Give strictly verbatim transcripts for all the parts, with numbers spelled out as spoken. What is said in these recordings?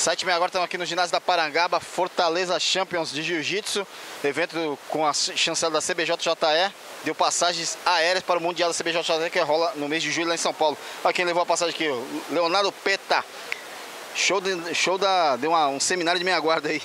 sete e meia agora estamos aqui no ginásio da Parangaba, Fortaleza Champions de Jiu-Jitsu, evento com a chancela da C B J J E, deu passagens aéreas para o Mundial da C B J J E que rola no mês de julho lá em São Paulo. Olha quem levou a passagem aqui, o Leonardo Peta, show, de, show da, deu uma, um seminário de meia guarda aí.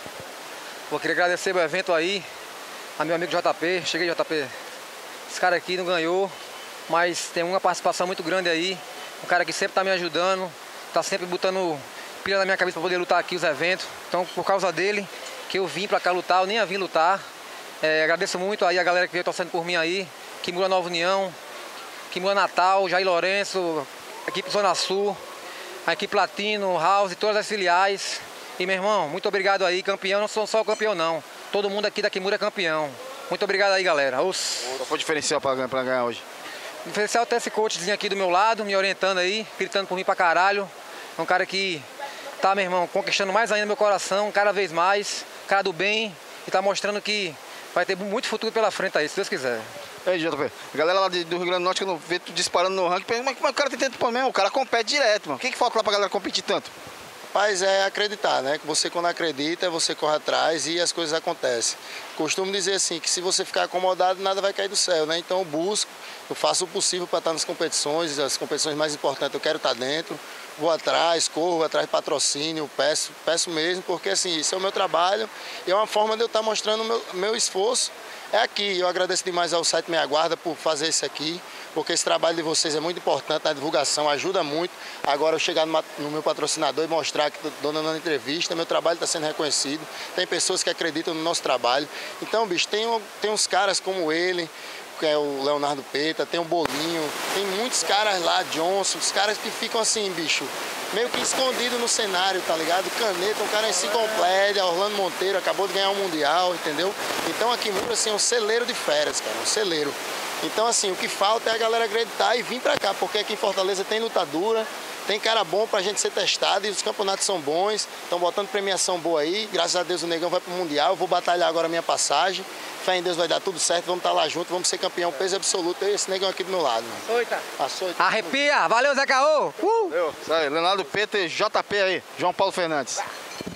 Vou querer agradecer o evento aí, a meu amigo J P, cheguei J P, esse cara aqui não ganhou, mas tem uma participação muito grande aí, um cara que sempre está me ajudando, está sempre botando pilha na minha cabeça para poder lutar aqui os eventos. Então, por causa dele, que eu vim para cá lutar, eu nem ia vir lutar. É, agradeço muito aí a galera que veio torcendo por mim aí, Kimura Nova União, Kimura Natal, Jair Lourenço, a equipe Zona Sul, a equipe Latino, House, todas as filiais. E, meu irmão, muito obrigado aí, campeão, não sou só o campeão não, todo mundo aqui da Kimura é campeão. Muito obrigado aí, galera. Os... Qual foi o diferencial para ganhar hoje? O diferencial tem esse coachzinho aqui do meu lado, me orientando aí, gritando por mim pra caralho. É um cara que tá, meu irmão, conquistando mais ainda meu coração, cada vez mais, cara do bem, e tá mostrando que vai ter muito futuro pela frente aí, se Deus quiser. E aí, J P, a galera lá do Rio Grande do Norte, que eu não vejo tu disparando no ranking, mas, mas o cara tem tanto problema, o cara compete direto, mano. O que que falta lá pra galera competir tanto? Rapaz, é acreditar, né? Que você quando acredita, você corre atrás e as coisas acontecem. Costumo dizer assim, que se você ficar acomodado, nada vai cair do céu, né? Então eu busco, eu faço o possível para estar nas competições, as competições mais importantes eu quero estar dentro. Vou atrás, corro atrás de patrocínio, peço, peço mesmo, porque assim, isso é o meu trabalho e é uma forma de eu estar mostrando o meu, meu esforço. É aqui, eu agradeço demais ao site Meia Guarda por fazer isso aqui, porque esse trabalho de vocês é muito importante na divulgação, ajuda muito. Agora eu chegar no, no meu patrocinador e mostrar que estou dando entrevista, meu trabalho está sendo reconhecido, tem pessoas que acreditam no nosso trabalho. Então, bicho, tem, tem uns caras como ele, que é o Leonardo Peta, tem o Bolinho, tem muitos caras lá, Johnson, os caras que ficam assim, bicho, meio que escondido no cenário, tá ligado? Caneta, um cara enciclopédia, Orlando Monteiro, acabou de ganhar um Mundial, entendeu? Então aqui muito assim, é um celeiro de férias, cara, um celeiro. Então assim, o que falta é a galera acreditar e vir pra cá, porque aqui em Fortaleza tem lutadura, tem cara bom pra gente ser testado e os campeonatos são bons, estão botando premiação boa aí, graças a Deus o Negão vai pro Mundial, eu vou batalhar agora a minha passagem, fé em Deus vai dar tudo certo, vamos estar lá juntos, vamos ser campeão peso absoluto, eu e esse Negão aqui do meu lado. Oita. Açoita. Arrepia, valeu Zé Caô! Uh! Valeu, Leonardo Peta e J P aí, João Paulo Fernandes.